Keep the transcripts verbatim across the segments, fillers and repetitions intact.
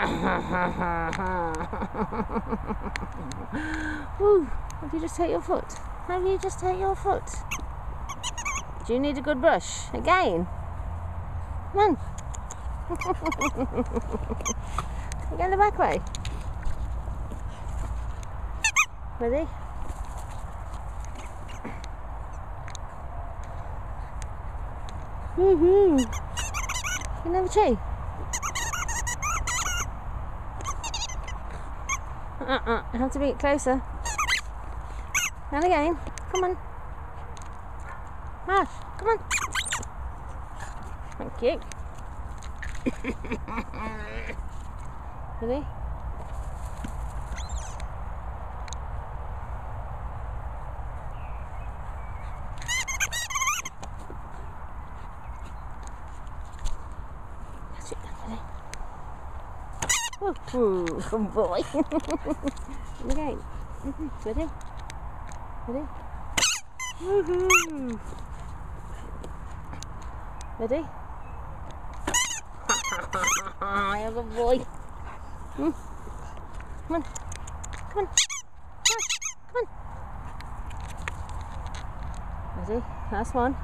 Woo, have you just hurt your foot? Have you just hurt your foot? Do you need a good brush? Again? Come on. You're going the back way. Ready? Woohoo! You know the tree? Uh-uh, I have to be closer. And again. Come on. Marsh, come on. Thank you. Ready? That's it, ready? Ooh, good boy. Again. Mm-hmm. Ready? Ready? Woohoo! Ready? You're a good boy. Hmm? Come on. Come on. Come on. Ready? Last one.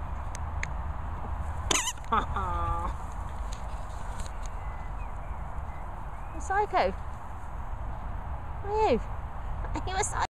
You're a psycho. Are you? Are you a psycho?